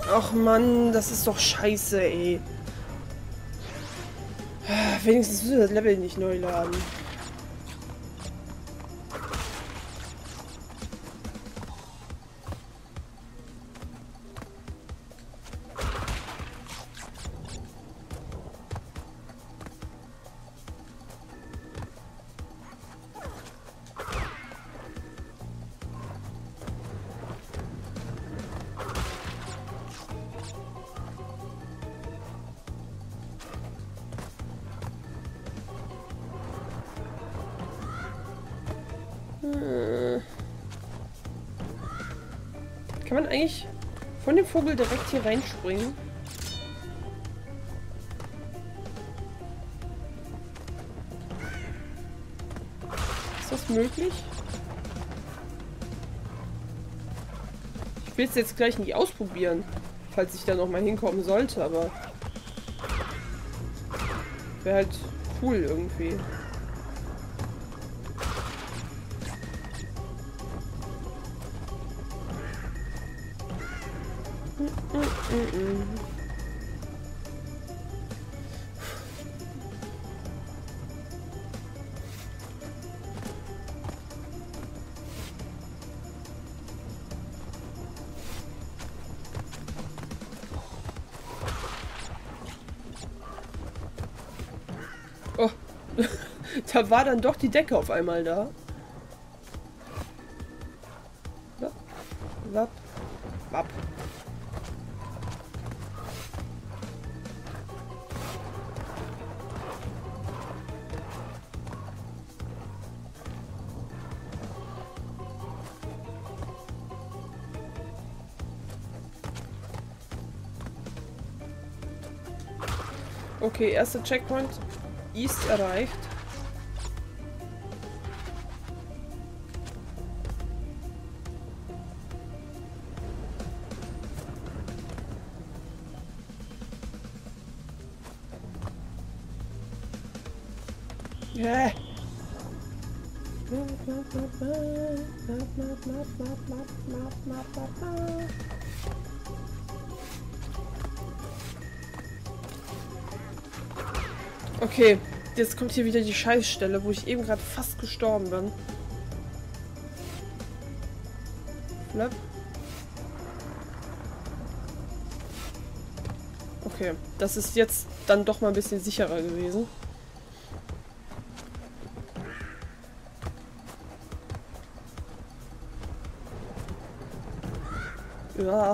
Ach Mann, das ist doch scheiße, ey. Wenigstens müssen wir das Level nicht neu laden. Kann man eigentlich von dem Vogel direkt hier reinspringen? Ist das möglich? Ich will es jetzt gleich nicht ausprobieren, falls ich da noch mal hinkommen sollte, aber wäre halt cool irgendwie. Oh, da war dann doch die Decke auf einmal da. Wapp, wapp, wapp. Okay, erster Checkpoint East erreicht. Yeah. Okay, jetzt kommt hier wieder die Scheißstelle, wo ich eben gerade fast gestorben bin. Flap. Okay, das ist jetzt dann doch mal ein bisschen sicherer gewesen. Ja.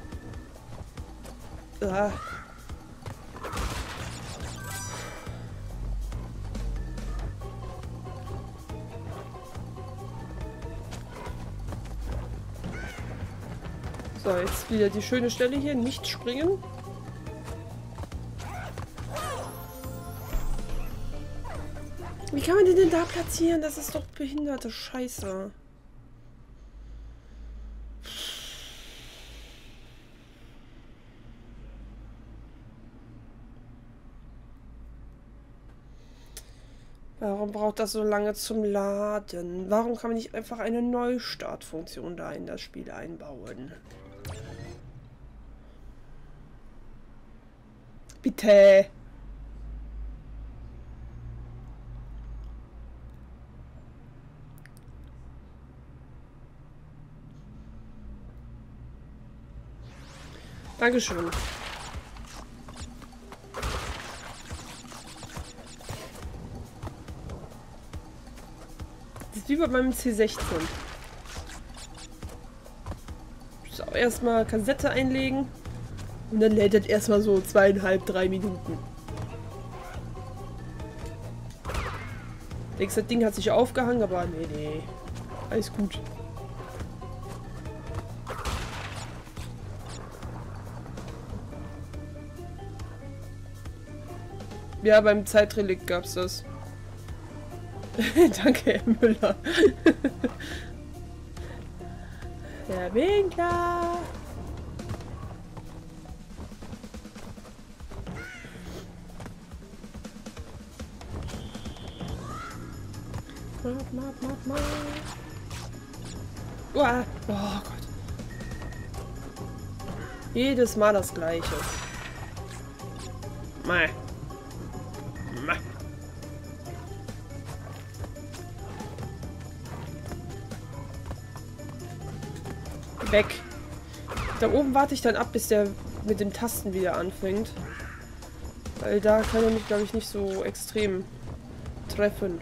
Ja. So, jetzt wieder die schöne Stelle hier, nicht springen. Wie kann man den denn da platzieren? Das ist doch behinderte Scheiße. Warum braucht das so lange zum Laden? Warum kann man nicht einfach eine Neustartfunktion da in das Spiel einbauen? Bitte! Dankeschön. Das ist wie bei meinem C16. So, erstmal Kassette einlegen. Und dann lädt das erstmal so 2,5, 3 Minuten. Denkst, das Ding hat sich aufgehangen, aber nee, nee. Alles gut. Ja, beim Zeitrelikt gab's das. Danke, Herr Müller. Der Winkler. Uah. Oh Gott. Jedes Mal das Gleiche. Meh. Meh. Weg. Da oben warte ich dann ab, bis der mit dem Tasten wieder anfängt. Weil da kann er mich, glaube ich, nicht so extrem treffen.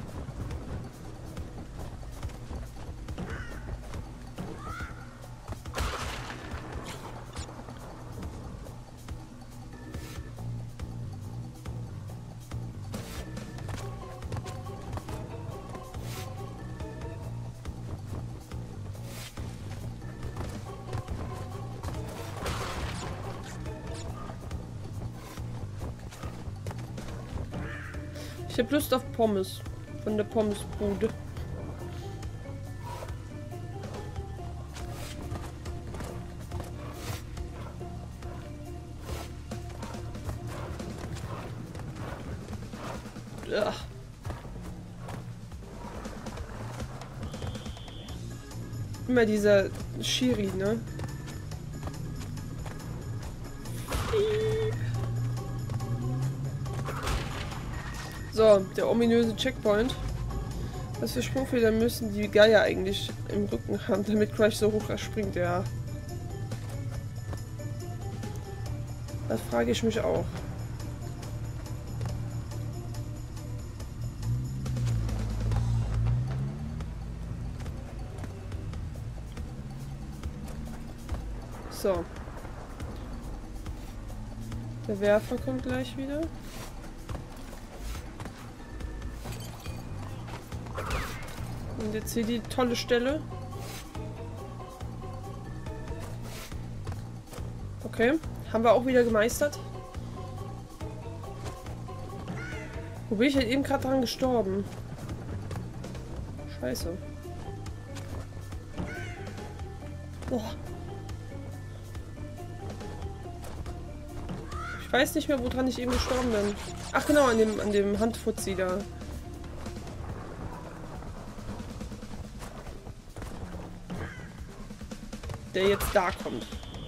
Ich habe Lust auf Pommes. Von der Pommesbude. Ja. Immer dieser Schiri, ne? So, der ominöse Checkpoint. Was für Sprungfedern müssen die Geier eigentlich im Rücken haben, damit Crash so hoch springt, ja. Das frage ich mich auch. So. Der Werfer kommt gleich wieder. Und jetzt hier die tolle Stelle. Okay, haben wir auch wieder gemeistert. Wo bin ich halt eben gerade dran gestorben? Scheiße. Boah. Ich weiß nicht mehr, woran ich eben gestorben bin. Ach genau, an dem Handfuzzi da. Der jetzt da kommt.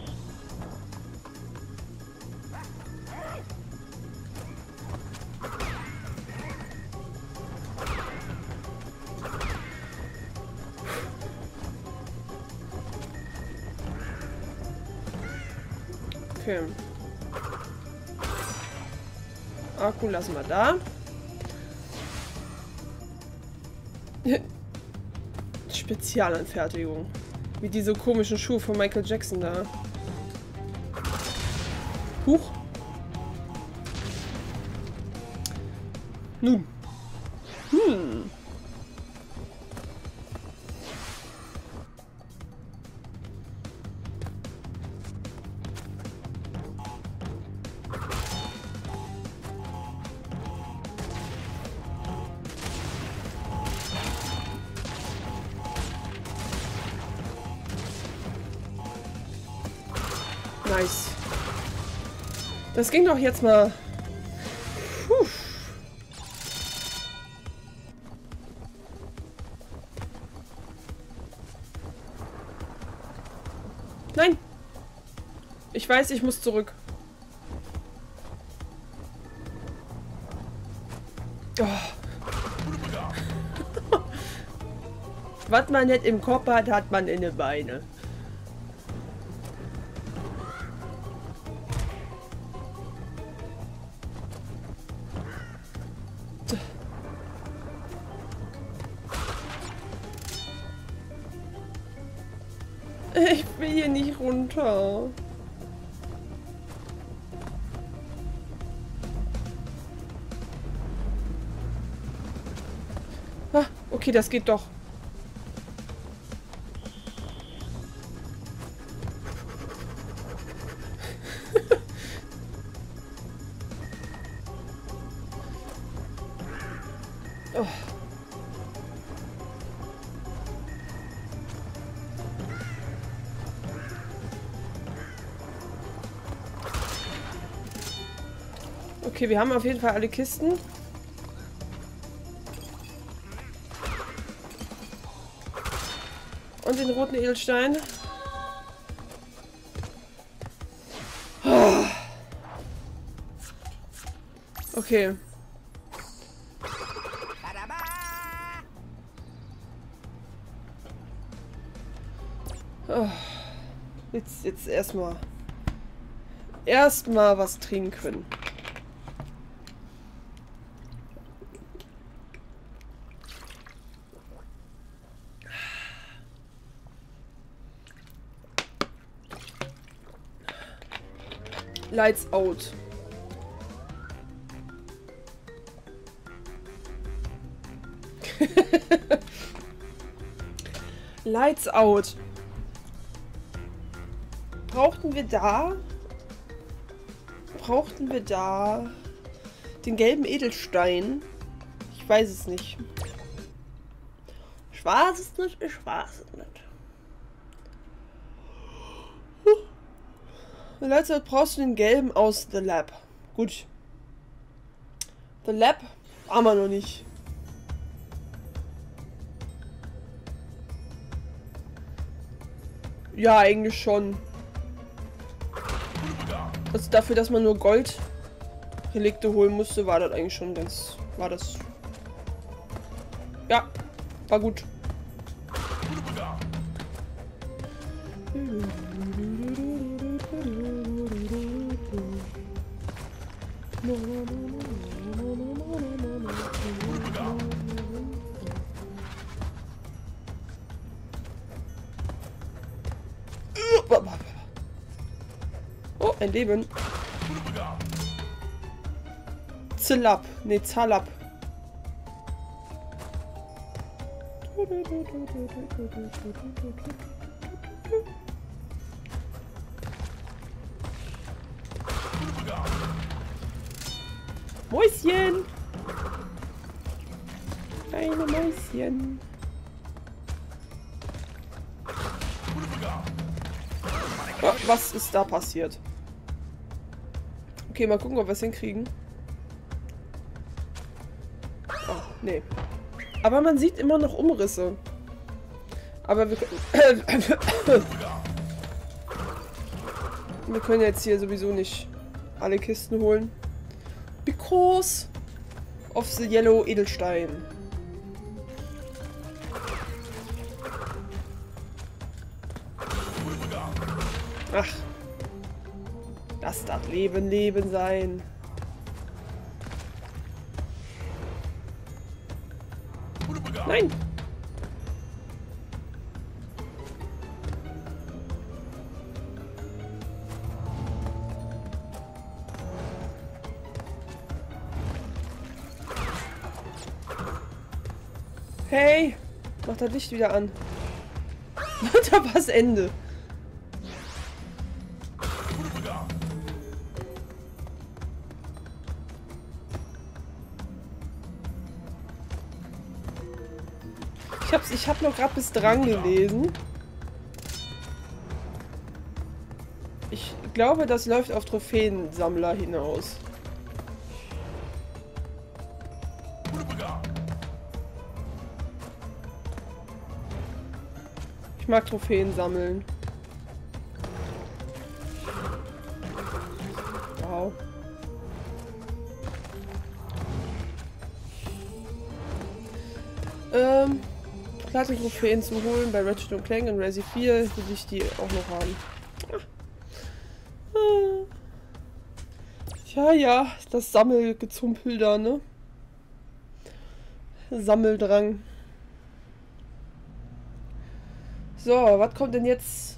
Okay. Akku lassen wir da. Spezialanfertigung. Wie diese komischen Schuhe von Michael Jackson da. Huch. Nun. Nice. Das ging doch jetzt mal. Puh. Nein. Ich weiß, ich muss zurück. Oh. Was man nicht im Kopf hat, hat man in den Beinen. Ich will hier nicht runter. Ah, okay, das geht doch. Oh. Okay, wir haben auf jeden Fall alle Kisten. Und den roten Edelstein. Okay. Oh. Jetzt erstmal was trinken. Lights out. Lights out. Brauchten wir da den gelben Edelstein? Ich weiß es nicht. Ich weiß es nicht. Lights out brauchst du den gelben aus The Lab. Gut. The Lab haben wir noch nicht. Ja, eigentlich schon. Also dafür, dass man nur Goldrelikte holen musste, war das eigentlich schon ganz... War das... Ja, war gut. Oh, ein Leben. Zalap. Ne, Zalap. Mäuschen. Kleine Mäuschen. Oh, was ist da passiert? Okay, mal gucken, ob wir es hinkriegen. Oh, nee. Aber man sieht immer noch Umrisse. Aber wir können... wir können jetzt hier sowieso nicht alle Kisten holen. Because of the yellow Edelstein. Ach. Das darf Leben sein. Nein! Hey! Mach das Licht wieder an. Da war das Ende. Ich hab noch gerade bis dran gelesen. Ich glaube, das läuft auf Trophäensammler hinaus. Ich mag Trophäen sammeln. Wow. Platin-Trophäen zu holen bei Ratchet & Clank und Resi 4, will ich die auch noch haben. Ja, das Sammelgezumpel da, ne? Sammeldrang. So, was kommt denn jetzt?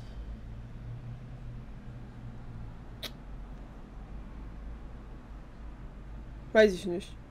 Weiß ich nicht.